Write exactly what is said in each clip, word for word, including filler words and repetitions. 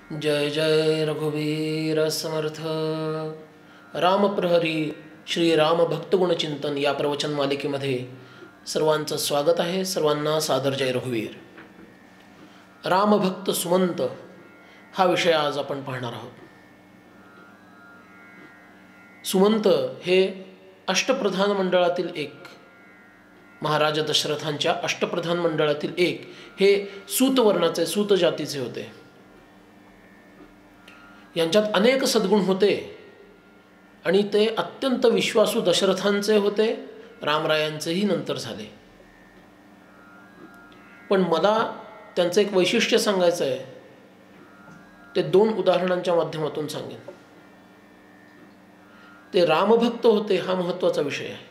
जय जय रघुवीर समर्थ. रामप्रहरी श्री राम भक्तगुण चिंतन या प्रवचन मालिकेमध्ये सर्वांचं स्वागत आहे. सर्वांना सादर जय रघुवीर. रामभक्त सुमंत हा विषय आज आपण पाहणार आहोत. सुमंत हे अष्टप्रधान मंडळातील एक, महाराज दशरथांच्या अष्टप्रधान मंडळातील एक हे सूतवर्णाचे, सूत जातीचे होते. यांच्यात अनेक सद्गुण होते आणि ते अत्यंत विश्वासू दशरथांचे होते, रामरायांचेही नंतर झाले. पण मला त्यांचं एक वैशिष्ट्य सांगायचं आहे, ते दोन उदाहरणांच्या माध्यमातून सांगेन. ते रामभक्त होते हा महत्त्वाचा विषय आहे.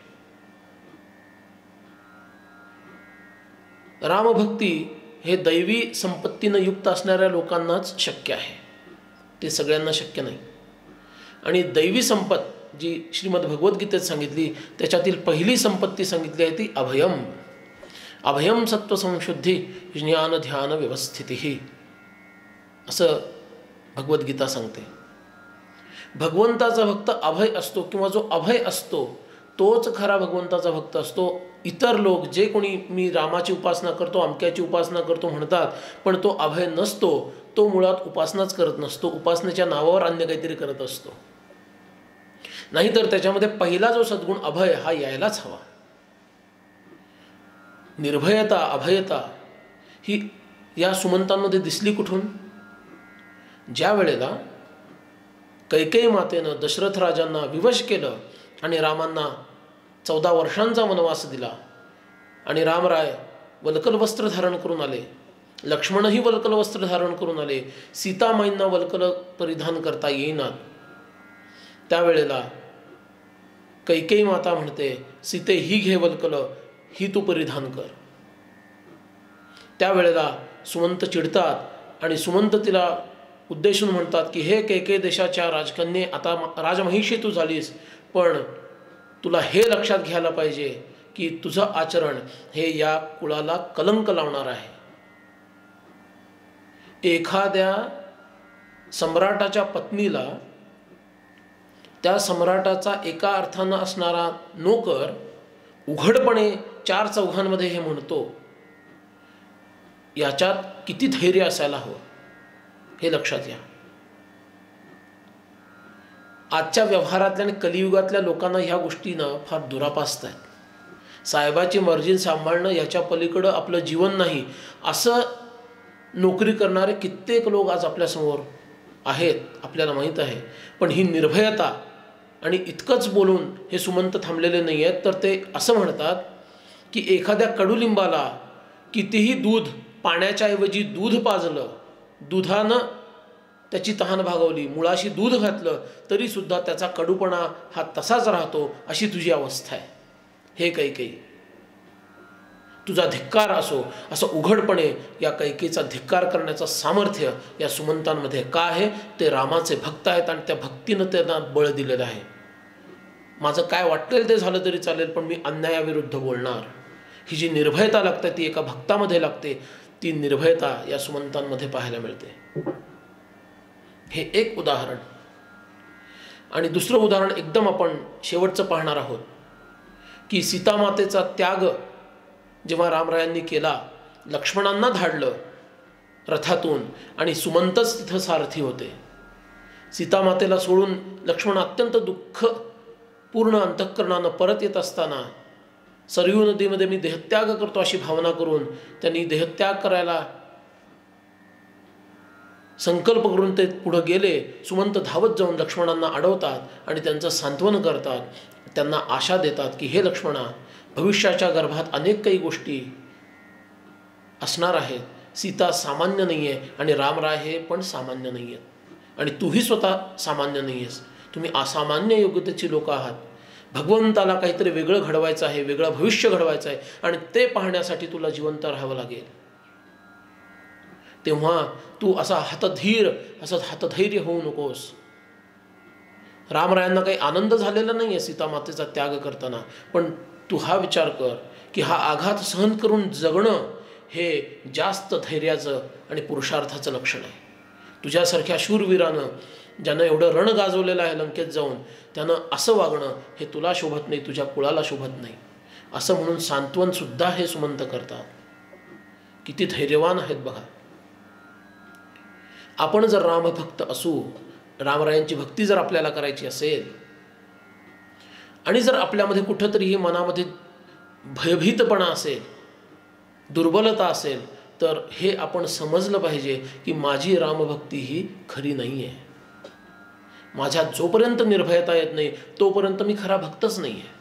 रामभक्ती हे दैवी संपत्तीनं युक्त असणाऱ्या लोकांनाच शक्य आहे, ते सगळ्यांना शक्य नाही. आणि दैवी संपत जी श्रीमद भगवद्गीतेत सांगितली त्याच्यातील पहिली संपत्ती सांगितली आहे ती अभयम. अभयम सत्वसंशुद्धी ज्ञान ध्यान व्यवस्थिती असं भगवद्गीता सांगते. भगवंताचा भक्त अभय असतो, किंवा जो अभय असतो तोच खरा भगवंताचा भक्त असतो. इतर लोक जे कोणी मी रामाची उपासना करतो, अमक्याची उपासना करतो म्हणतात, पण तो अभय नसतो. तो मुळात उपासनाच करत नसतो, उपासनेच्या नावावर अन्य काहीतरी करत असतो. नाहीतर त्याच्यामध्ये पहिला जो सद्गुण अभय हा यायलाच हवा. निर्भयता, अभयता ही या सुमंतांमध्ये दिसली कुठून? ज्या वेळेला कैकेयी मातेनं दशरथ राजांना विवश केलं आणि रामांना चौदा वर्षांचा वनवास दिला आणि रामराय वल्कल वस्त्र धारण करून आले, लक्ष्मणही वल्कल वस्त्र धारण करून आले, सीतामाईंना वल्कल परिधान करता येईनात, त्यावेळेला कैकेयी माता म्हणते, सीते ही घे वल्कल, ही तू परिधान कर. त्यावेळेला सुमंत चिडतात आणि सुमंत तिला उद्देशून म्हणतात की हे कैकेयी देशाच्या राजकन्ये, आता राजमहिषी तू झालीस, पण तुला हे लक्षात घ्यायला पाहिजे की तुझं आचरण हे या कुळाला कलंक लावणार आहे. एखाद्या सम्राटाच्या पत्नीला त्या सम्राटाचा एका अर्थानं असणारा नोकर उघडपणे चार चौघांमध्ये हे म्हणतो, याच्यात किती धैर्य असायला हवं हे लक्षात घ्या. आजच्या व्यवहारातल्या आणि कलियुगातल्या लोकांना ह्या गोष्टीनं फार दुरापास्त आहेत. साहेबाची मर्जी सांभाळणं याच्या पलीकडं आपलं जीवन नाही असं नोकरी करणारे कित्येक लोक आज आपल्यासमोर आहेत, आपल्याला माहीत आहे. पण ही निर्भयता आणि इतकंच बोलून हे सुमंत थांबलेले नाही आहेत, तर ते असं म्हणतात की एखाद्या कडुलिंबाला कितीही दूध, पाण्याच्या ऐवजी दूध पाजलं, दुधानं त्याची तहान भागवली, मुळाशी दूध घातलं तरीसुद्धा त्याचा कडूपणा हा तसाच राहतो, अशी तुझी अवस्था आहे. हे कैकेयी, तुझा धिक्कार असो. असं उघडपणे या कैकेयीचा धिक्कार करण्याचं सामर्थ्य या सुमंतांमध्ये का आहे? ते रामाचे भक्त आहेत आणि त्या भक्तीनं त्यांना बळ दिलेलं आहे. माझं काय वाटेल ते झालं तरी चालेल, पण मी अन्यायाविरुद्ध बोलणार. ही जी निर्भयता लागते ती एका भक्तामध्ये लागते. ती निर्भयता या सुमंतांमध्ये पाहायला मिळते. हे एक उदाहरण. आणि दुसरं उदाहरण एकदम आपण शेवटचं पाहणार आहोत की सीतामातेचा त्याग जेव्हा रामरायांनी केला, लक्ष्मणांना धाडलं रथातून आणि सुमंतच तिथं सारथी होते. सीतामातेला सोडून लक्ष्मण अत्यंत दुःख पूर्ण अंतःकरणानं परत येत असताना सरयू नदीमध्ये मी देहत्याग करतो अशी भावना करून त्यांनी देहत्याग करायला संकल्प करून ते पुढं गेले. सुमंत धावत जाऊन लक्ष्मणांना अडवतात आणि त्यांचं सांत्वन करतात, त्यांना आशा देतात की हे लक्ष्मणा, भविष्याच्या गर्भात अनेक काही गोष्टी असणार आहेत. सीता सामान्य नाही आहे आणि रामराय हे पण सामान्य नाही आहेत आणि तूही स्वतः सामान्य नाही आहेस. तुम्ही असामान्य योग्यतेची लोक आहात. भगवंताला काहीतरी वेगळं घडवायचं आहे, वेगळं भविष्य घडवायचं आहे आणि ते पाहण्यासाठी तुला जिवंत राहावं लागेल. तेव्हा तू असा हतधीर, असं हतधैर्य होऊ नकोस. रामरायांना काही आनंद झालेला नाही आहे सीतामातेचा त्याग करताना, पण तू हा विचार कर की हा आघात सहन करून जगणं हे जास्त धैर्याचं आणि पुरुषार्थाचं लक्षण आहे. तुझ्यासारख्या शूरवीरानं, ज्यानं एवढं रण गाजवलेलं आहे लंकेत जाऊन, त्यानं असं वागणं हे तुला शोभत नाही, तुझ्या कुळाला शोभत नाही, असं म्हणून सांत्वनसुद्धा हे सुमंत करतात. किती धैर्यवान आहेत बघा. आपण जर रामभक्त असू, रामरायांची भक्ती जर आपल्याला करायची असेल, आणि जर आपल्यामध्ये कुठंतरी ही मनामध्ये भयभीतपणा असेल, दुर्बलता असेल, तर हे आपण समजलं पाहिजे की माझी रामभक्ती ही खरी नाही आहे. माझ्यात जोपर्यंत निर्भयता येत नाही तोपर्यंत मी खरा भक्तच नाही आहे.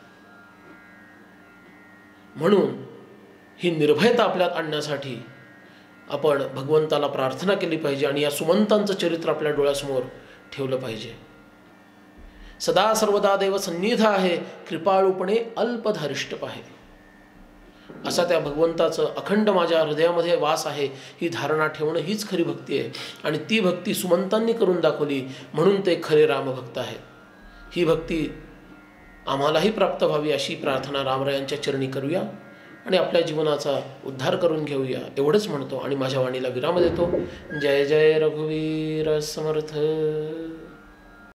म्हणून ही निर्भयता आपल्यात आणण्यासाठी आपण भगवंताला प्रार्थना केली पाहिजे आणि या सुमंतांचं चरित्र आपल्या डोळ्यासमोर ठेवलं पाहिजे. सदा सर्वदा देव सन्निध आहे, कृपाळूपणे अल्पधारिष्ट पाहे. असा त्या भगवंताचं अखंड माझ्या हृदयामध्ये वास आहे, ही धारणा ठेवणं हीच खरी भक्ती आहे. आणि ती भक्ती सुमंतांनी करून दाखवली म्हणून ते खरे रामभक्त आहेत. ही भक्ती आम्हालाही प्राप्त व्हावी अशी प्रार्थना रामरायांच्या चरणी करूया आणि आपल्या जीवनाचा उद्धार करून घेऊया, एवढंच म्हणतो आणि माझ्या वाणीला विराम देतो. जय जय रघुवीर समर्थ.